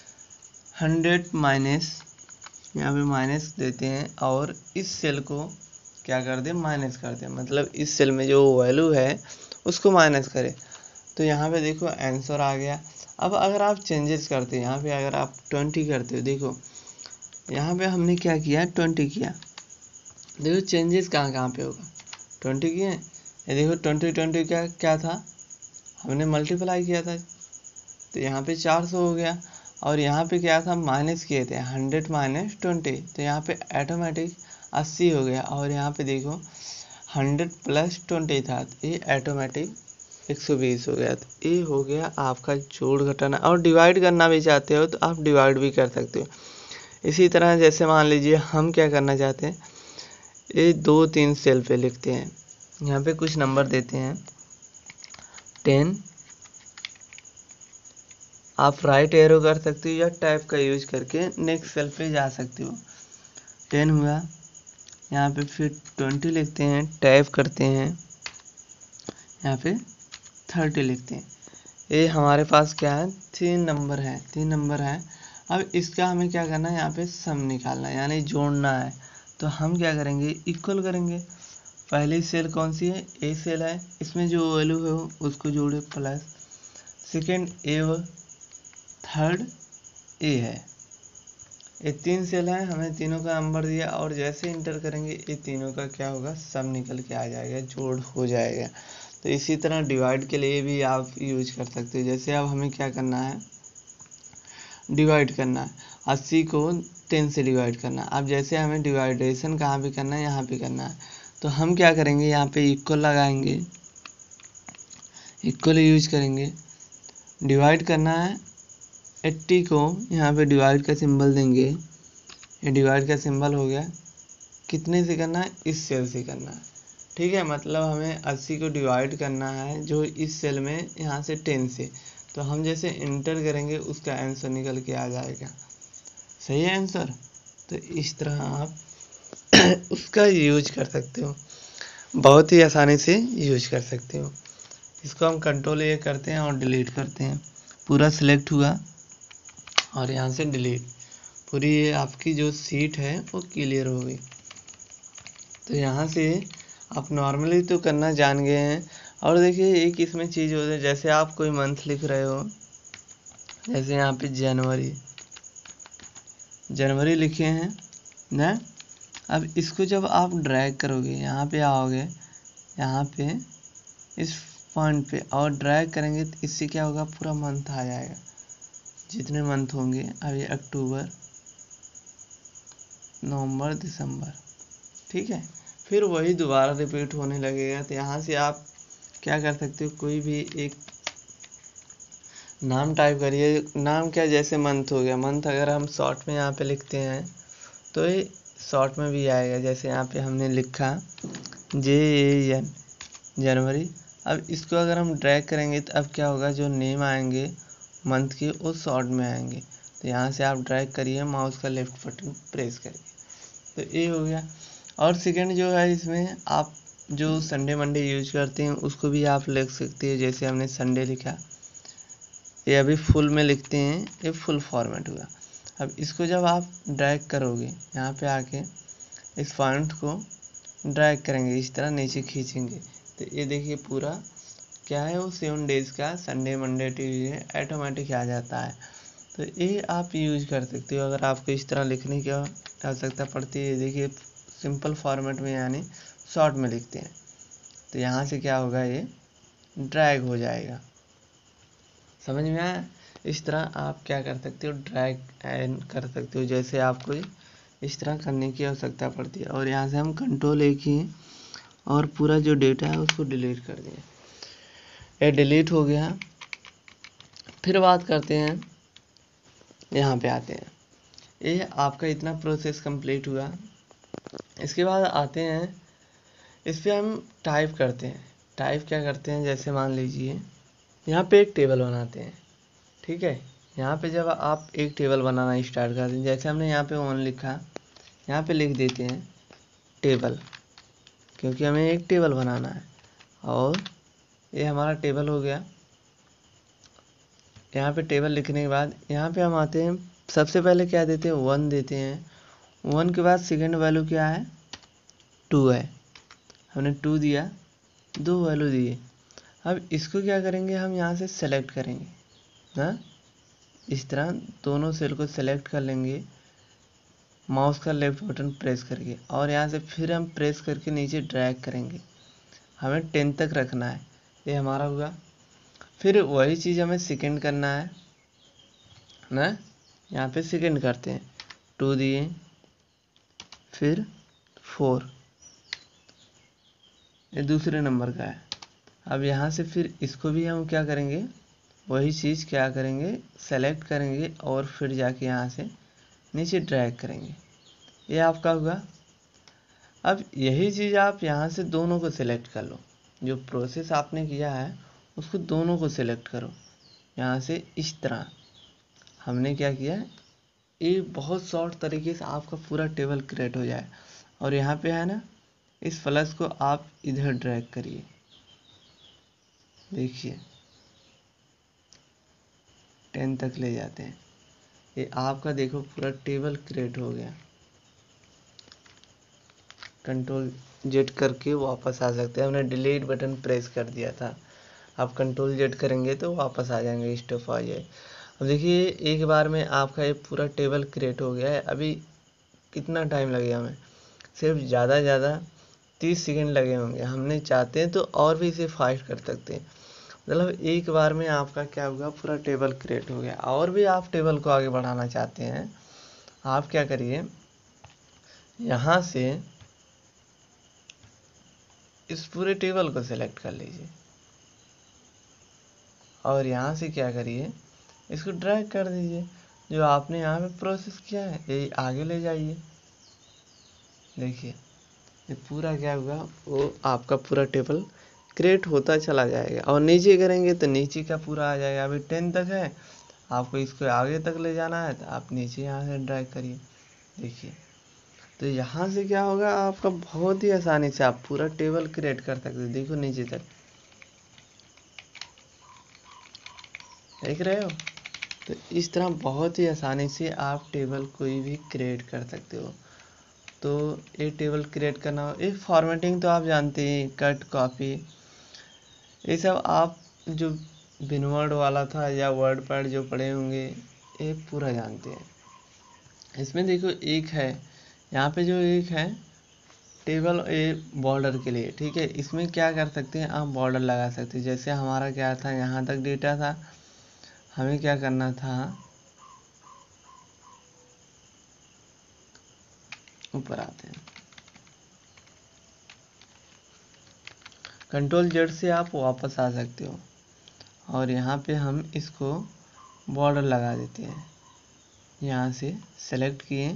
100 माइनस, यहाँ पे माइनस देते हैं और इस सेल को क्या कर दे माइनस कर दे, मतलब इस सेल में जो वैल्यू है उसको माइनस करें। तो यहाँ पे देखो आंसर आ गया। अब अगर आप चेंजेस करते हैं, यहाँ पे अगर आप 20 करते हो, देखो यहाँ पे हमने क्या किया 20 किया, देखो चेंजेस कहाँ कहाँ पे होगा, 20 किए, ये देखो 20 का क्या था, हमने मल्टीप्लाई किया था, तो यहाँ पे 400 हो गया। और यहाँ पे क्या था माइनस किए थे, 100 माइनस 20, तो यहाँ पे ऑटोमेटिक 80 हो गया। और यहाँ पे देखो 100 + 20 था, तो ये ऑटोमेटिक 120 हो गया। तो ये हो गया आपका जोड़ घटाना। और डिवाइड करना भी चाहते हो तो आप डिवाइड भी कर सकते हो। इसी तरह जैसे मान लीजिए हम क्या करना चाहते हैं, ये 2-3 सेल पे लिखते हैं, यहाँ पे कुछ नंबर देते हैं 10, आप राइट एरो कर सकते हो या टैब का यूज करके नेक्स्ट सेल पे जा सकते हो। 10 हुआ, यहाँ पे फिर 20 लिखते हैं, टैब करते हैं, यहाँ पे 30 लिखते हैं। ये हमारे पास क्या है 3 नंबर है। अब इसका हमें क्या करना है, यहाँ पे सम निकालना है यानी जोड़ना है। तो हम क्या करेंगे इक्वल करेंगे। पहली सेल कौन सी है, ए सेल है, इसमें जो वैल्यू है उसको जोड़े plus, second A, third A है। ये 3 सेल है, हमें तीनों का नंबर दिया और जैसे इंटर करेंगे ये तीनों का क्या होगा सम निकल के आ जाएगा, जोड़ हो जाएगा। तो इसी तरह डिवाइड के लिए भी आप यूज कर सकते हो। जैसे अब हमें क्या करना है डिवाइड करना है, 80 को 10 से डिवाइड करना। अब जैसे हमें डिवाइडेशन कहाँ पे करना है, यहाँ पे करना है, तो हम क्या करेंगे, यहाँ पे इक्वल लगाएंगे, इक्वल यूज करेंगे। डिवाइड करना है 80 को, यहाँ पे डिवाइड का सिंबल देंगे, ये डिवाइड का सिंबल हो गया। कितने से करना है, इस सेल से करना है, ठीक है। मतलब हमें 80 को डिवाइड करना है जो इस सेल में, यहाँ से 10 से, तो हम जैसे इंटर करेंगे उसका आंसर निकल के आ जाएगा। सही है आंसर। तो इस तरह आप उसका यूज कर सकते हो, बहुत ही आसानी से यूज कर सकते हो। इसको हम कंट्रोल ए करते हैं और डिलीट करते हैं, पूरा सिलेक्ट हुआ और यहाँ से डिलीट, पूरी ये आपकी जो सीट है वो क्लियर हो गई। तो यहाँ से आप नॉर्मली तो करना जान गए हैं। और देखिए एक इसमें चीज़ होती है, जैसे आप कोई मंथ लिख रहे हो, जैसे यहाँ पे जनवरी लिखे हैं ना। अब इसको जब आप ड्रैग करोगे, यहाँ पे आओगे, यहाँ पे इस फॉन्ट पे और ड्रैग करेंगे तो इससे क्या होगा, पूरा मंथ आ जाएगा, जितने मंथ होंगे। अब ये अक्टूबर, नवंबर, दिसंबर, ठीक है। फिर वही दोबारा रिपीट होने लगेगा। तो यहाँ से आप क्या कर सकते हो, कोई भी एक नाम टाइप करिए। नाम क्या, जैसे मंथ हो गया, मंथ अगर हम शॉर्ट में यहाँ पे लिखते हैं तो ये शॉर्ट में भी आएगा। जैसे यहाँ पे हमने लिखा JAN, जनवरी। अब इसको अगर हम ड्रैग करेंगे तो अब क्या होगा, जो नेम आएंगे मंथ के वो शॉर्ट में आएंगे। तो यहाँ से आप ड्रैग करिए, माउस का लेफ्ट बटन प्रेस करिए, तो ये हो गया। और सेकंड जो है, इसमें आप जो संडे मंडे यूज करते हैं उसको भी आप लिख सकते हैं। जैसे हमने संडे लिखा, ये अभी फुल में लिखते हैं, ये फुल फॉर्मेट हुआ। अब इसको जब आप ड्रैग करोगे, यहाँ पे आके इस फॉन्ट को ड्रैग करेंगे, इस तरह नीचे खींचेंगे, तो ये देखिए पूरा क्या है, वो 7 डेज का संडे मंडे ट्यूजडे ऑटोमेटिक आ जाता है। तो ये आप यूज कर सकते हो अगर आपको इस तरह लिखने की आवश्यकता पड़ती है। देखिए सिंपल फॉर्मेट में यानी शॉर्ट में लिखते हैं, तो यहाँ से क्या होगा, ये ड्रैग हो जाएगा। समझ में आया। इस तरह आप क्या कर सकते हो, ड्रैग एंड कर सकते हो, जैसे आपको इस तरह करने की आवश्यकता पड़ती है। और यहाँ से हम कंट्रोल एक ही और पूरा जो डेटा है उसको डिलीट कर दिए, ये डिलीट हो गया। फिर बात करते हैं, यहाँ पे आते हैं, ये आपका इतना प्रोसेस कंप्लीट हुआ। इसके बाद आते हैं, इस पर हम टाइप करते हैं। टाइप क्या करते हैं, जैसे मान लीजिए यहाँ पे एक टेबल बनाते हैं, ठीक है। यहाँ पे जब आप एक टेबल बनाना स्टार्ट करते हैं, जैसे हमने यहाँ पे 1 लिखा, यहाँ पे लिख देते हैं टेबल, क्योंकि हमें एक टेबल बनाना है। और ये हमारा टेबल हो गया। यहाँ पे टेबल लिखने के बाद यहाँ पे हम आते हैं, सबसे पहले क्या देते हैं, 1 देते हैं। 1 के बाद सेकेंड वैल्यू क्या है, 2 है, हमने 2 दिया, 2 वैल्यू दिए। अब इसको क्या करेंगे, हम यहाँ से सेलेक्ट करेंगे ना, इस तरह दोनों सेल को सेलेक्ट कर लेंगे, माउस का लेफ्ट बटन प्रेस करके, और यहाँ से फिर हम प्रेस करके नीचे ड्रैग करेंगे। हमें 10 तक रखना है, ये हमारा हुआ। फिर वही चीज़ हमें सेकंड करना है ना, यहाँ पे सेकंड करते हैं, 2 दिए, फिर 4, ये दूसरे नंबर का है। अब यहाँ से फिर इसको भी हम क्या करेंगे, वही चीज़ क्या करेंगे, सेलेक्ट करेंगे और फिर जाके यहाँ से नीचे ड्रैग करेंगे, ये आपका हुआ। अब यही चीज़ आप यहाँ से दोनों को सिलेक्ट कर लो, जो प्रोसेस आपने किया है उसको दोनों को सिलेक्ट करो यहाँ से। इस तरह हमने क्या किया, ये बहुत शॉर्ट तरीके से आपका पूरा टेबल क्रिएट हो जाए। और यहाँ पे है ना, इस प्लस को आप इधर ड्रैग करिए, देखिए 10 तक ले जाते हैं, ये आपका देखो पूरा टेबल क्रिएट हो गया। कंट्रोल जेड करके वापस आ सकते हैं, हमने डिलीट बटन प्रेस कर दिया था, आप कंट्रोल जेड करेंगे तो वापस आ जाएंगे, स्टॉप आ जाए। अब देखिए एक बार में आपका ये पूरा टेबल क्रिएट हो गया है। अभी कितना टाइम लगेगा, हमें सिर्फ ज़्यादा ज़्यादा 30 सेकेंड लगे होंगे। हमने चाहते हैं तो और भी इसे फास्ट कर सकते हैं। मतलब एक बार में आपका क्या होगा, पूरा टेबल क्रिएट हो गया। और भी आप टेबल को आगे बढ़ाना चाहते हैं आप क्या करिए, यहाँ से इस पूरे टेबल को सिलेक्ट कर लीजिए और यहाँ से क्या करिए, इसको ड्रैग कर दीजिए। जो आपने यहाँ पे प्रोसेस किया है ये आगे ले जाइए। देखिए ये पूरा क्या हुआ, वो आपका पूरा टेबल क्रिएट होता चला जाएगा। और नीचे करेंगे तो नीचे का पूरा आ जाएगा। अभी 10 तक है, आपको इसको आगे तक ले जाना है तो आप नीचे यहाँ से ड्रैग करिए। देखिए तो यहाँ से क्या होगा, आपका बहुत ही आसानी से आप पूरा टेबल क्रिएट कर सकते हो। देखो नीचे तक, देख रहे हो। तो इस तरह बहुत ही आसानी से आप टेबल कोई भी क्रिएट कर सकते हो। तो ये टेबल क्रिएट करना, एक फॉर्मेटिंग तो आप जानते हैं, कट कॉपी, ये सब आप जो विनवर्ड वाला था या वर्ड पैड जो पढ़े होंगे ये पूरा जानते हैं। इसमें देखो एक है, यहाँ पे जो एक है टेबल ए बॉर्डर के लिए, ठीक है। इसमें क्या कर सकते हैं, आप बॉर्डर लगा सकते हैं। जैसे हमारा क्या था, यहाँ तक डेटा था, हमें क्या करना था, ऊपर आते हैं, कंट्रोल जेड से आप वापस आ सकते हो और यहाँ पे हम इसको बॉर्डर लगा देते हैं। यहाँ से सेलेक्ट किए,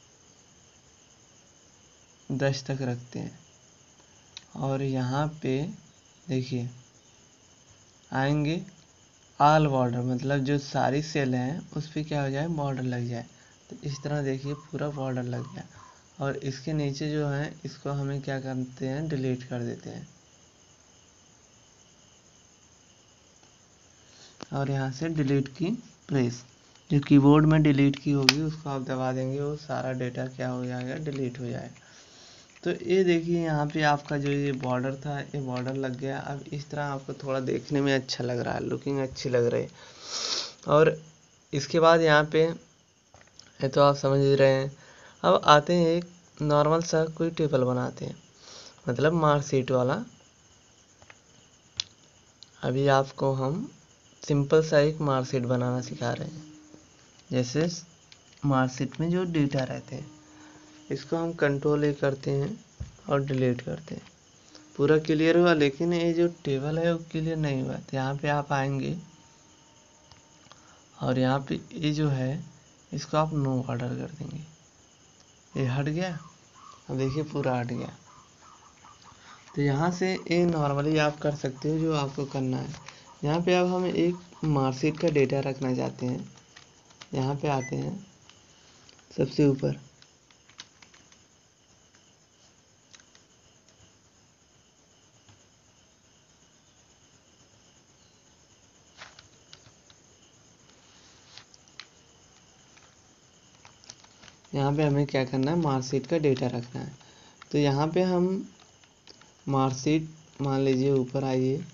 10 तक रखते हैं और यहाँ पे देखिए आएंगे ऑल बॉर्डर, मतलब जो सारी सेल हैं उस पर क्या हो जाए, बॉर्डर लग जाए। तो इस तरह देखिए पूरा बॉर्डर लग गया। और इसके नीचे जो है इसको हमें क्या करते हैं, डिलीट कर देते हैं। और यहाँ से डिलीट की प्रेस, जो कीबोर्ड में डिलीट की होगी उसको आप दबा देंगे, वो सारा डेटा क्या हो जाएगा, डिलीट हो जाएगा। तो ये देखिए यहाँ पे आपका जो ये बॉर्डर था ये बॉर्डर लग गया। अब इस तरह आपको थोड़ा देखने में अच्छा लग रहा है, लुकिंग अच्छी लग रही है। और इसके बाद यहाँ पे ये तो आप समझ ही रहे हैं। अब आते हैं एक नॉर्मल सा कोई टेबल बनाते हैं, मतलब मार्कशीट वाला। अभी आपको हम सिंपल सा एक मार्कशीट बनाना सिखा रहे हैं। जैसे मार्कशीट में जो डेटा रहते हैं इसको हम कंट्रोल ए करते हैं और डिलीट करते हैं। पूरा क्लियर हुआ, लेकिन ये जो टेबल है वो क्लियर नहीं हुआ। तो यहाँ पे आप आएंगे और यहाँ पे ये जो है इसको आप नो ऑर्डर कर देंगे। ये हट गया, अब देखिए पूरा हट गया। तो यहाँ से ये नॉर्मली आप कर सकते हो जो आपको करना है। यहाँ पे अब हम एक मार्कशीट का डेटा रखना चाहते हैं। यहाँ पे आते हैं सबसे ऊपर, यहाँ पे हमें क्या करना है, मार्कशीट का डेटा रखना है। तो यहाँ पे हम मार्कशीट मान लीजिए, ऊपर आइए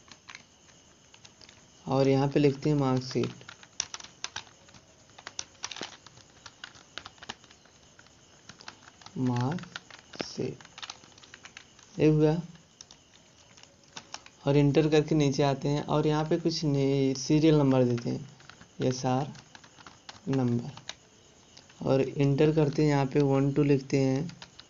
और यहाँ पे लिखते हैं मार्कशीट। मार्कशीट ये हुआ और इंटर करके नीचे आते हैं और यहाँ पे कुछ सीरियल नंबर देते हैं, SR नंबर, और इंटर करते हैं। यहाँ पे 1 2 लिखते हैं,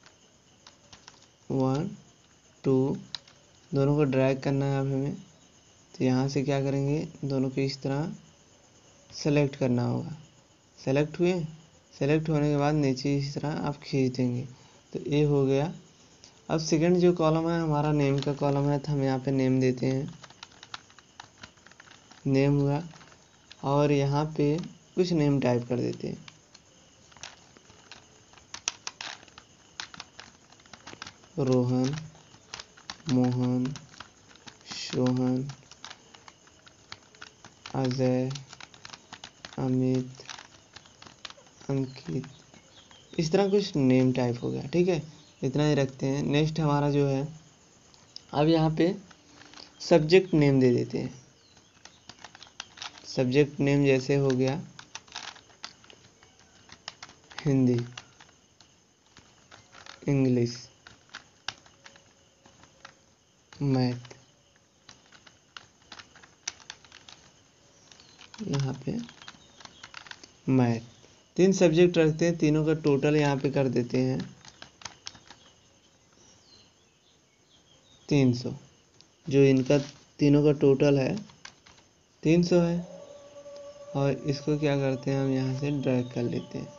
1 2, दोनों को ड्रैग करना है अब हमें। तो यहाँ से क्या करेंगे, दोनों को इस तरह सेलेक्ट करना होगा। सेलेक्ट हुए, सेलेक्ट होने के बाद नीचे इस तरह आप खींच देंगे। तो ये हो गया। अब सेकंड जो कॉलम है हमारा नेम का कॉलम है, तो हम यहाँ पे नेम देते हैं, नेम हुआ। और यहाँ पे कुछ नेम टाइप कर देते हैं, रोहन, मोहन, सोहन, अजय, अमित, अंकित, इस तरह कुछ नेम टाइप हो गया, ठीक है। इतना ही रखते हैं। नेक्स्ट हमारा जो है, अब यहाँ पे सब्जेक्ट नेम दे देते हैं। सब्जेक्ट नेम जैसे हो गया हिंदी, इंग्लिश, मैथ, यहाँ पे मैथ। 3 सब्जेक्ट रखते हैं, तीनों का टोटल यहाँ पे कर देते हैं 300। जो इनका तीनों का टोटल है 300 है। और इसको क्या करते हैं हम यहाँ से ड्रैग कर लेते हैं।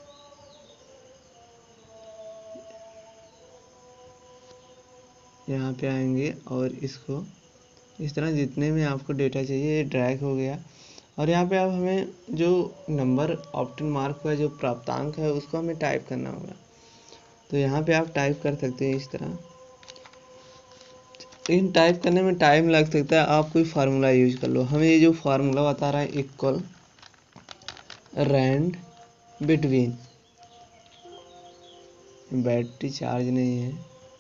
यहाँ पे आएंगे और इसको इस तरह जितने में आपको डेटा चाहिए ये ड्रैग हो गया। और यहाँ पे अब हमें जो नंबर ऑप्टिमल मार्क का जो प्राप्तांक है उसको हमें टाइप करना होगा। तो यहाँ पे आप टाइप कर सकते हैं इस तरह। लेकिन टाइप करने में टाइम लग सकता है, आप कोई फार्मूला यूज कर लो। हमें ये जो फार्मूला बता रहा है equal rand between, battery charge नहीं है,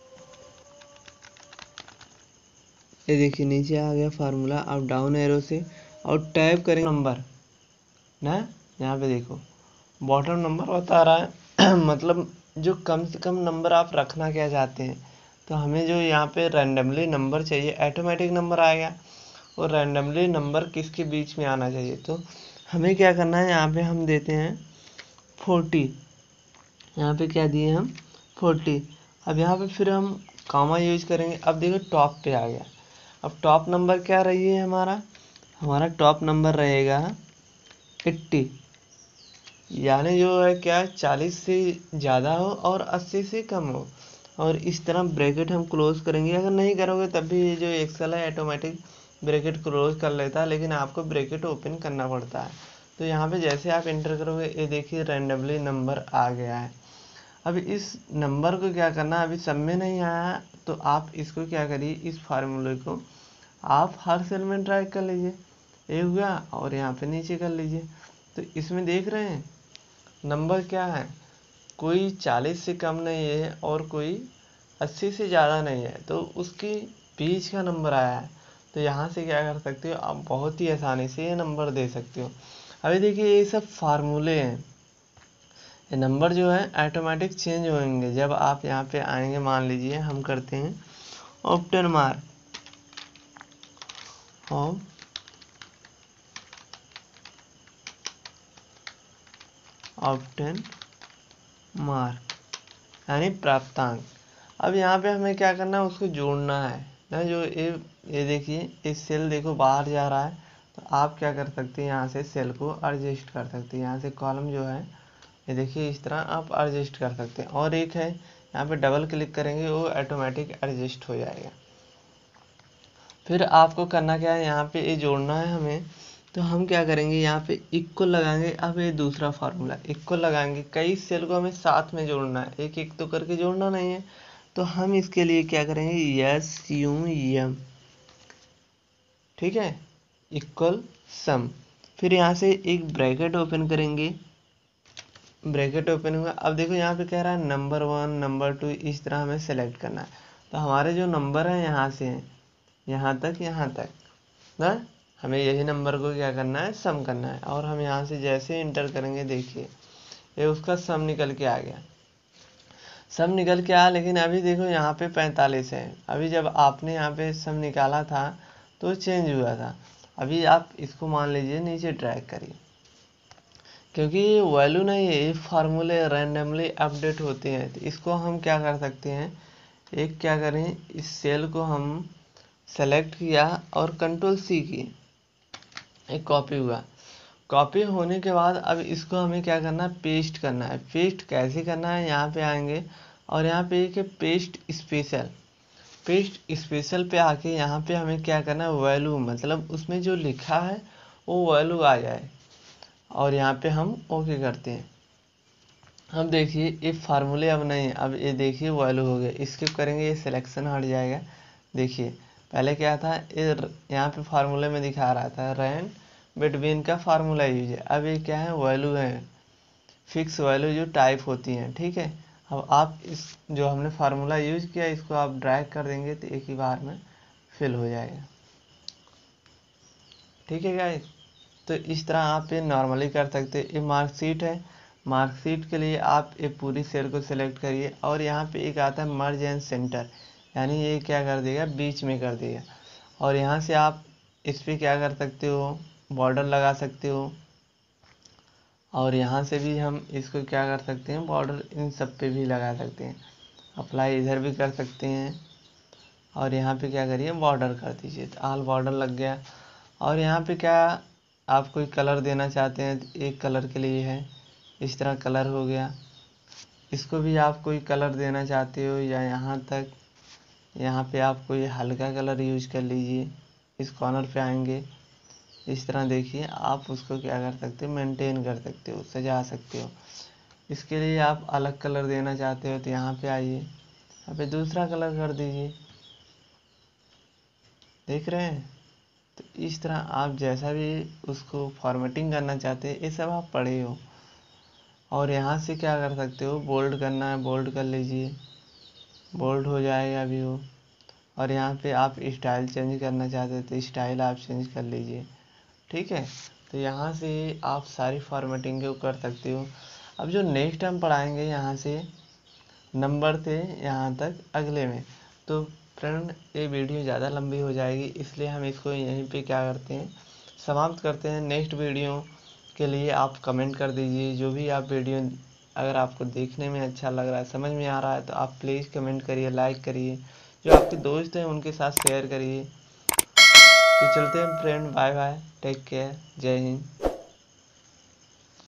ये देखिए नीचे आ गया फार्मूला। आप डाउन एरो से और टाइप करेंगे नंबर ना, यहाँ पे देखो बॉटम नंबर बता रहा है मतलब जो कम से कम नंबर आप रखना क्या चाहते हैं। तो हमें जो यहाँ पे रैंडमली नंबर चाहिए, ऑटोमेटिक नंबर आएगा और रैंडमली नंबर किसके बीच में आना चाहिए। तो हमें क्या करना है, यहाँ पे हम देते हैं 40, यहाँ पे क्या दिए हम 40। अब यहाँ पे फिर हम कामा यूज करेंगे। अब देखो टॉप पे आ गया। अब टॉप नंबर क्या रही है हमारा टॉप नंबर रहेगा 80, यानी जो है क्या 40 से ज़्यादा हो और 80 से कम हो। और इस तरह ब्रैकेट हम क्लोज करेंगे। अगर नहीं करोगे तब भी ये जो एक्सेल है ऑटोमेटिक ब्रैकेट क्लोज कर लेता है, लेकिन आपको ब्रैकेट ओपन करना पड़ता है। तो यहाँ पे जैसे आप एंटर करोगे ये देखिए रैंडमली नंबर आ गया है। अब इस नंबर को क्या करना है, अभी सब में नहीं आया है तो आप इसको क्या करिए, इस फार्मूले को आप हर सेल में ड्रैग कर लीजिए। ये हुआ और यहाँ पे नीचे कर लीजिए। तो इसमें देख रहे हैं नंबर क्या है, कोई 40 से कम नहीं है और कोई 80 से ज़्यादा नहीं है, तो उसके बीच का नंबर आया है। तो यहाँ से क्या कर सकते हो आप, बहुत ही आसानी से ये नंबर दे सकते हो। अभी देखिए ये सब फार्मूले हैं, ये नंबर जो है ऑटोमेटिक चेंज होंगे जब आप यहाँ पे आएंगे। मान लीजिए हम करते हैं ऑप्टिमल मार्क ऑप्टिमल मार्क यानी प्राप्तांक। अब यहाँ पे हमें क्या करना है, उसको जोड़ना है ना। जो ये देखिए इस सेल देखो बाहर जा रहा है, तो आप क्या कर सकते हैं यहाँ से सेल को एडजस्ट कर सकते हैं। यहाँ से कॉलम जो है ये देखिए इस तरह आप एडजस्ट कर सकते हैं। और एक है यहाँ पे डबल क्लिक करेंगे वो ऑटोमेटिक एडजस्ट हो जाएगा। फिर आपको करना क्या है, यहाँ पे ये जोड़ना है हमें। तो हम क्या करेंगे, यहाँ पे इक्वल लगाएंगे। अब ये दूसरा फार्मूला इक्वल लगाएंगे, कई सेल को हमें साथ में जोड़ना है, एक एक तो करके जोड़ना नहीं है। तो हम इसके लिए क्या करेंगे, SUM, ठीक है, इक्वल सम। फिर यहाँ से एक ब्रैकेट ओपन करेंगे, ब्रैकेट ओपन हुआ। अब देखो यहाँ पे कह रहा है नंबर 1 नंबर 2, इस तरह हमें सेलेक्ट करना है। तो हमारे जो नंबर है यहाँ से यहाँ तक ना, हमें यही नंबर को क्या करना है, सम करना है। और हम यहाँ से जैसे इंटर करेंगे देखिए ये उसका सम निकल के आ गया, सम निकल के आया। लेकिन अभी देखो यहाँ पे 45 है। अभी जब आपने यहाँ पे सम निकाला था तो चेंज हुआ था। अभी आप इसको मान लीजिए नीचे ड्रैग करिए, क्योंकि ये वैल्यू नहीं है, ये फार्मूले रैंडमली अपडेट होते हैं। तो इसको हम क्या कर सकते हैं, एक क्या करें, इस सेल को हम सेलेक्ट किया और कंट्रोल C किए, एक कॉपी हुआ। कॉपी होने के बाद अब इसको हमें क्या करना है, पेस्ट करना है। पेस्ट कैसे करना है, यहाँ पे आएंगे और यहाँ पे एक है पेस्ट स्पेशल। पेस्ट स्पेशल पे आके यहाँ पे हमें क्या करना है, वैल्यू मतलब उसमें जो लिखा है वो वैल्यू आ जाए। और यहाँ पे हम ओके करते हैं। अब देखिए ये फार्मूले अब नहीं है, अब ये देखिए वैल्यू हो गया। स्किप करेंगे ये सिलेक्शन हट जाएगा। देखिए पहले क्या था, ये यहाँ पे फार्मूले में दिखा रहा था रैंड बिटवीन का फार्मूला यूज है। अब ये क्या है, वैल्यू है, फिक्स वैल्यू जो टाइप होती हैं, ठीक है। अब आप इस जो हमने फार्मूला यूज किया इसको आप ड्रैग कर देंगे तो एक ही बार में फिल हो जाएगा, ठीक है गाइस। तो इस तरह आप ये नॉर्मली कर सकते हैं। ये मार्कशीट है, मार्कशीट के लिए आप ये पूरी सेल को सिलेक्ट करिए और यहाँ पे एक आता है मर्ज एंड सेंटर, यानी ये क्या कर देगा, बीच में कर देगा। और यहाँ से आप इस पर क्या कर सकते हो, बॉर्डर लगा सकते हो और यहाँ से भी हम इसको क्या कर सकते हैं, बॉर्डर इन सब पे भी लगा सकते हैं। अप्लाई इधर भी कर सकते हैं और यहाँ पे क्या करिए, बॉर्डर कर दीजिए, तो ऑल बॉर्डर लग गया। और यहाँ पे क्या आप कोई कलर देना चाहते हैं तो एक कलर के लिए है, इस तरह कलर हो गया। इसको भी आप कोई कलर देना चाहते हो या यहाँ तक, यहाँ पे आप कोई हल्का कलर यूज कर लीजिए। इस कॉर्नर पे आएंगे, इस तरह देखिए आप उसको क्या कर सकते हो, मेंटेन कर सकते हो, सजा सकते हो। इसके लिए आप अलग कलर देना चाहते हो तो यहाँ पे आइए, यहाँ पे दूसरा कलर कर दीजिए, देख रहे हैं। तो इस तरह आप जैसा भी उसको फॉर्मेटिंग करना चाहते हैं, ये सब आप पढ़े हो। और यहाँ से क्या कर सकते हो, बोल्ड करना है बोल्ड कर लीजिए, बोल्ड हो जाएगा अभी वो। और यहाँ पे आप स्टाइल चेंज करना चाहते हैं तो स्टाइल आप चेंज कर लीजिए, ठीक है। तो यहाँ से आप सारी फॉर्मेटिंग को कर सकते हो। अब जो नेक्स्ट हम पढ़ाएंगे यहाँ से नंबर थे यहाँ तक अगले में। तो फ्रेंड ये वीडियो ज़्यादा लंबी हो जाएगी, इसलिए हम इसको यहीं पे क्या करते हैं, समाप्त करते हैं। नेक्स्ट वीडियो के लिए आप कमेंट कर दीजिए, जो भी आप वीडियो अगर आपको देखने में अच्छा लग रहा है, समझ में आ रहा है, तो आप प्लीज़ कमेंट करिए, लाइक करिए, जो आपके दोस्त हैं उनके साथ शेयर करिए। तो चलते हैं friend, bye bye, take care, Jai Hind.